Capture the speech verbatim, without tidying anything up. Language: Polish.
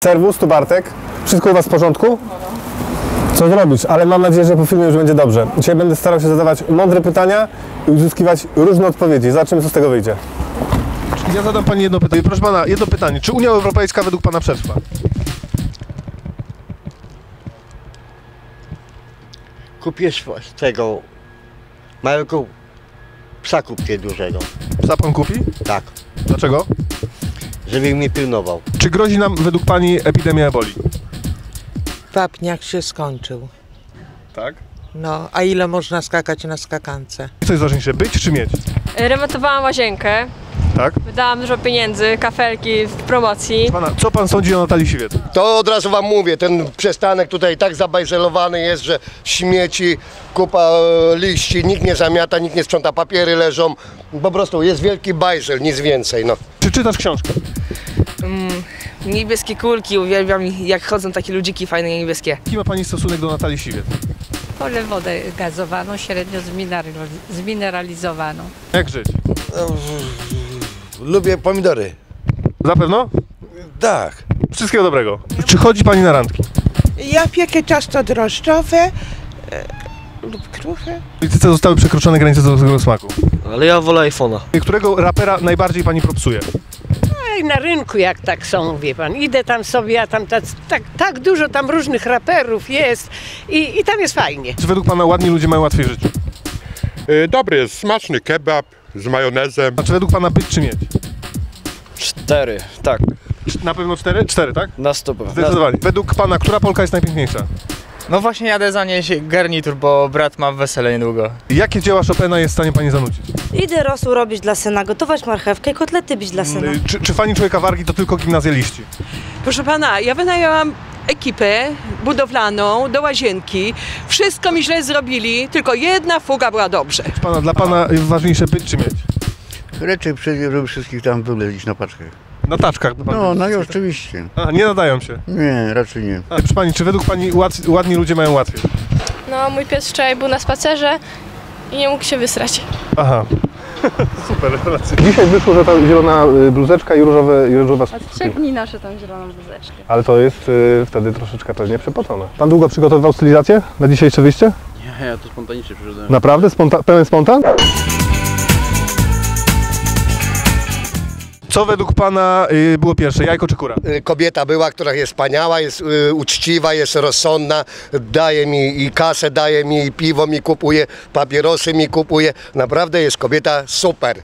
Serwus, tu Bartek. Wszystko u was w porządku? Co zrobić? Ale mam nadzieję, że po filmie już będzie dobrze. Dzisiaj będę starał się zadawać mądre pytania i uzyskiwać różne odpowiedzi. Zobaczymy, co z tego wyjdzie. Ja zadam pani jedno pytanie. Proszę pana, jedno pytanie. Czy Unia Europejska według pana przetrwa? Kupię z tego małego psa kupię dużego. Psa pan kupi? Tak, Dlaczego? żeby mnie pilnował. Czy grozi nam według pani epidemia eboli? Wapniak się skończył. Tak. No, a ile można skakać na skakance? Co jest ważniejsze, być czy mieć? Remontowałam łazienkę, Tak. wydałam dużo pieniędzy, kafelki w promocji. Pana, co pan sądzi o Natalii Siwiec? To od razu wam mówię, ten przystanek tutaj tak zabajzelowany jest, że śmieci, kupa e, liści, nikt nie zamiata, nikt nie sprząta, papiery leżą. Po prostu jest wielki bajzel, nic więcej. No. Czy czytasz książkę? Mm, niebieskie kulki, uwielbiam jak chodzą takie ludziki fajne niebieskie. Jaki ma pani stosunek do Natalii Siwiec? Wolę wodę gazowaną, średnio zminerali- zmineralizowaną. Jak żyć? Lubię pomidory. Na pewno? Tak. Wszystkiego dobrego. Czy chodzi pani na randki? Ja piekę ciasto drożdżowe e, lub kruche. W polityce zostały przekroczone granice zdrowego smaku. Ale ja wolę iPhone'a. Którego rapera najbardziej pani propsuje? I na rynku jak tak są, wie pan, idę tam sobie, a tam tak, tak, tak dużo tam różnych raperów jest i, i tam jest fajnie. Czy według pana ładni ludzie mają łatwiej w życiu? Yy, dobry jest, smaczny kebab z majonezem. A czy według pana być czy mieć? Cztery, tak. Na pewno cztery? Cztery, tak? Na stopę. Zdecydowanie. Według pana, która Polka jest najpiękniejsza? No właśnie jadę zanieść garnitur, bo brat ma wesele niedługo. Jakie dzieła Chopina jest w stanie pani zanucić? Idę rosół robić dla syna, gotować marchewkę i kotlety bić dla syna. Czy, czy fani Człowieka Wargi to tylko gimnazjaliści? Proszę pana, ja wynajęłam ekipę budowlaną do łazienki. Wszystko mi źle zrobili, tylko jedna fuga była dobrze. Czy pana, dla pana ważniejsze być czy mieć? Raczej żeby wszystkich tam wylecieć na paczkach. Na taczkach? No, no i oczywiście. A, nie nadają się? Nie, raczej nie. A, proszę pani, czy według pani ład, ładni ludzie mają łatwiej? No, mój pies wczoraj był na spacerze i nie mógł się wysrać. Aha. Super rewelacja. Dzisiaj wyszło, że ta zielona bluzeczka i różowe, i różowa A trzech dni noszę tą zieloną bluzeczkę. Ale to jest y, wtedy troszeczkę pewnie przepocone. Pan długo przygotowywał stylizację na dzisiejsze wyjście? Nie, ja to spontanicznie przyszedłem. Naprawdę? Sponta pełen spontan? Co według pana y, było pierwsze, jajko czy kura? Y, Kobieta była, która jest wspaniała, jest y, uczciwa, jest rozsądna, daje mi i kasę, daje mi i piwo mi kupuje, papierosy mi kupuje. Naprawdę jest kobieta super.